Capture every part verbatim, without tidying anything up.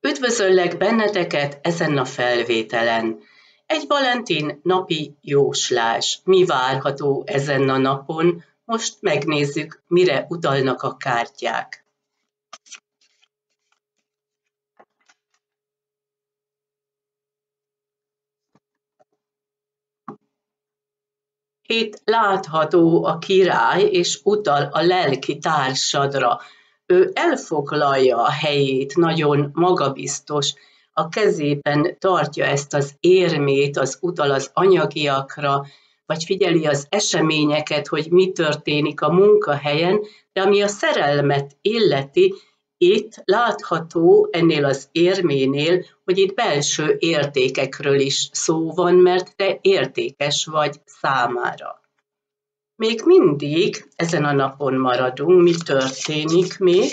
Üdvözöllek benneteket ezen a felvételen. Egy Valentin napi jóslás. Mi várható ezen a napon? Most megnézzük, mire utalnak a kártyák. Itt látható a király, és utal a lelki társadra. Ő elfoglalja a helyét, nagyon magabiztos, a kezében tartja ezt az érmét, az utal az anyagiakra, vagy figyeli az eseményeket, hogy mi történik a munkahelyen, de ami a szerelmet illeti, itt látható ennél az érménél, hogy itt belső értékekről is szó van, mert te értékes vagy számára. Még mindig ezen a napon maradunk, mi történik még?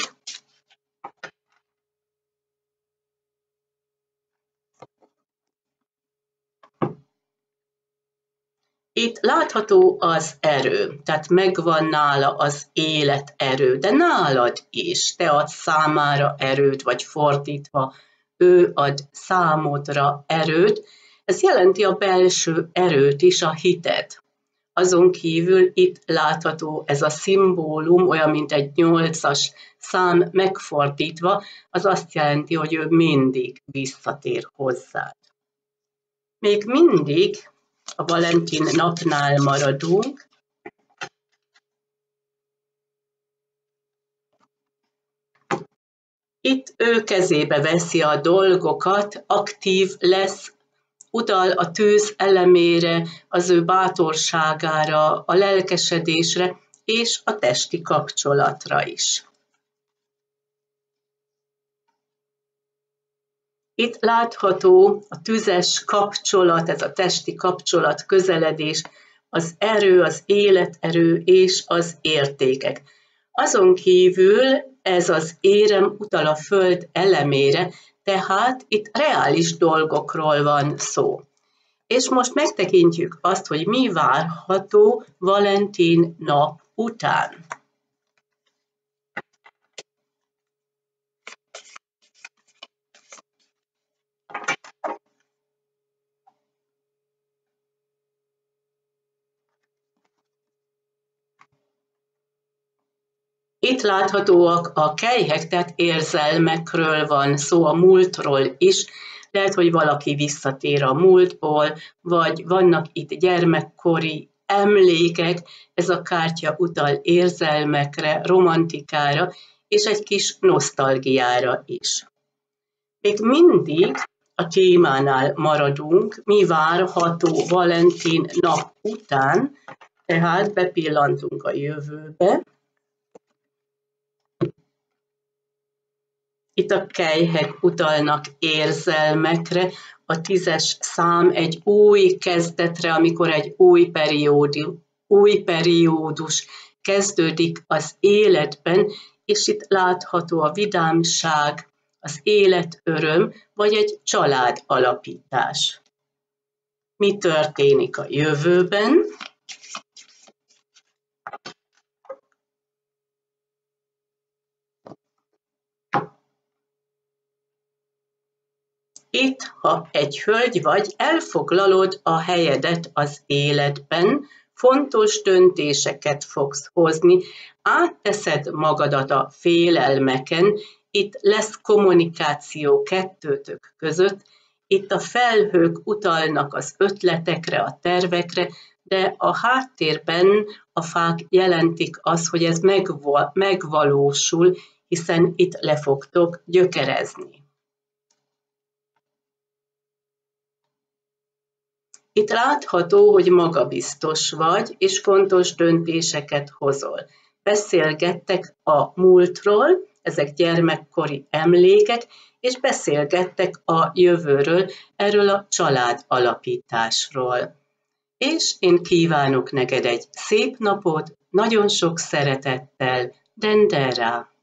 Itt látható az erő, tehát megvan nála az életerő, de nálad is, te adsz számára erőt, vagy fordítva, ő ad számodra erőt. Ez jelenti a belső erőt is, a hitet. Azon kívül itt látható ez a szimbólum, olyan, mint egy nyolcas szám megfordítva, az azt jelenti, hogy ő mindig visszatér hozzád. Még mindig a Valentin napnál maradunk. Itt ő kezébe veszi a dolgokat, aktív lesz, utal a tűz elemére, az ő bátorságára, a lelkesedésre és a testi kapcsolatra is. Itt látható a tüzes kapcsolat, ez a testi kapcsolat, közeledés, az erő, az életerő és az értékek. Azon kívül ez az érem utal a föld elemére, tehát itt reális dolgokról van szó. És most megtekintjük azt, hogy mi várható Valentin nap után. Itt láthatóak a kelyhek, tehát érzelmekről van szó, a múltról is. Lehet, hogy valaki visszatér a múltból, vagy vannak itt gyermekkori emlékek, ez a kártya utal érzelmekre, romantikára, és egy kis nosztalgiára is. Még mindig a témánál maradunk, mi várható Valentin nap után, tehát bepillantunk a jövőbe. Itt a kelyhek utalnak érzelmekre, a tízes szám egy új kezdetre, amikor egy új periódus, új periódus kezdődik az életben, és itt látható a vidámság, az életöröm, vagy egy családalapítás. Mi történik a jövőben? Itt, ha egy hölgy vagy, elfoglalod a helyedet az életben, fontos döntéseket fogsz hozni, átteszed magadat a félelmeken, itt lesz kommunikáció kettőtök között, itt a felhők utalnak az ötletekre, a tervekre, de a háttérben a fák jelentik azt, hogy ez megvalósul, hiszen itt le fogtok gyökerezni. Itt látható, hogy magabiztos vagy, és fontos döntéseket hozol. Beszélgettek a múltról, ezek gyermekkori emlékek, és beszélgettek a jövőről, erről a családalapításról. És én kívánok neked egy szép napot, nagyon sok szeretettel, Dendera!